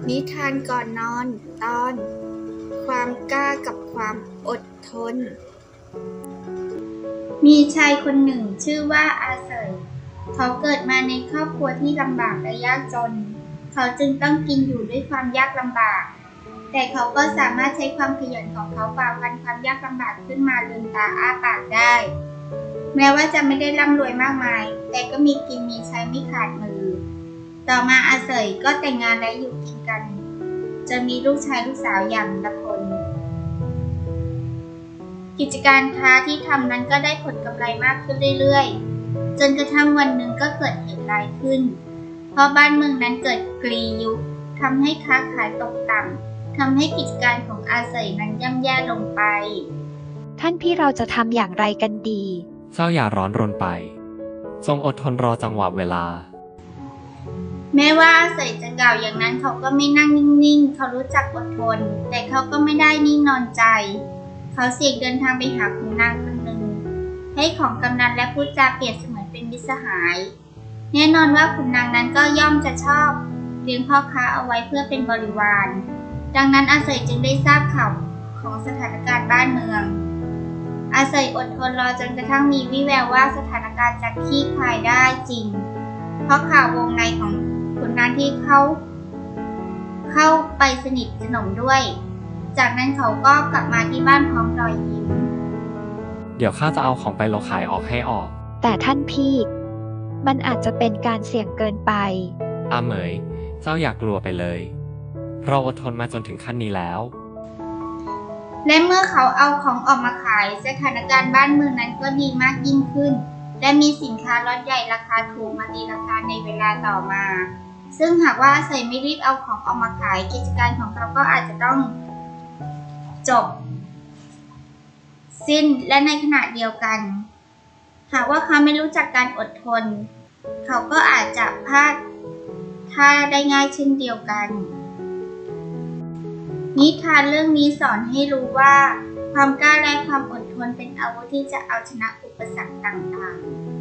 นิทานก่อนนอนตอนความกล้ากับความอดทนมีชายคนหนึ่งชื่อว่าอาเสยเขาเกิดมาในครอบครัวที่ลำบากและยากจนเขาจึงต้องกินอยู่ด้วยความยากลำบากแต่เขาก็สามารถใช้ความขยันของเขาฝ่าฟันความยากลำบากขึ้นมาลืมตาอ้าปากได้แม้ว่าจะไม่ได้ร่ำรวยมากมายแต่ก็มีกินมีใช้ไม่ขาดมือต่อมาอาเสยก็แต่งงานและอยู่กินกันจนมีลูกชายลูกสาวอย่างละคนกิจการค้าที่ทำนั้นก็ได้ผลกำไรมากขึ้นเรื่อยๆจนกระทั่งวันหนึ่งก็เกิดเหตุร้ายขึ้นเพราะบ้านเมืองนั้นเกิดกรียุคทำให้ค้าขายตกต่ำทำให้กิจการของอาเสยนั้นย่ำแย่ลงไปท่านพี่เราจะทำอย่างไรกันดีเจ้าอย่าร้อนรนไปจงอดทนรอจังหวะเวลาแม้ว่าอาเสยจะกล่าวอย่างนั้นเขาก็ไม่นั่งนิ่งๆเขารู้จักอดทนแต่เขาก็ไม่ได้นิ่งนอนใจเขาเสี่ยงเดินทางไปหาขุนนางคนหนึ่งให้ของกำนันและพูดจาเปรียบเสมือนเป็นมิตรสหายแน่นอนว่าขุนนางนั้นก็ย่อมจะชอบเลี้ยงพ่อค้าเอาไว้เพื่อเป็นบริวารดังนั้นอาเสยจึงได้ทราบข่าวของสถานการณ์บ้านเมืองอาเสยอดทนรอจนกระทั่งมีวี่แววว่าสถานการณ์จะคลี่คลายได้จริงเพราะข่าววงในของขุนนางที่เข้าไปสนิทสนมด้วยจากนั้นเขาก็กลับมาที่บ้านพร้อมรอยยิ้มเดี๋ยวข้าจะเอาของไปโลขายออกให้ออกแต่ท่านพี่มันอาจจะเป็นการเสี่ยงเกินไปอาเหมยเจ้าอย่ากลัวไปเลยเราอดทนมาจนถึงขั้นนี้แล้วและเมื่อเขาเอาของออกมาขายสถานการณ์บ้านเมืองนั้นก็ดีมากยิ่งขึ้นและมีสินค้าล็อตใหญ่ราคาถูกมาตีราคาในเวลาต่อมาซึ่งหากว่าอาเสยไม่รีบเอาของออกมาขายกิจการของเขาก็อาจจะต้องจบสิ้นและในขณะเดียวกันหากว่าเขาไม่รู้จักการอดทนเขาก็อาจจะพลาดท่าได้ง่ายเช่นเดียวกันนิทานเรื่องนี้สอนให้รู้ว่าความกล้าและความอดทนเป็นอาวุธที่จะเอาชนะอุปสรรคต่างๆ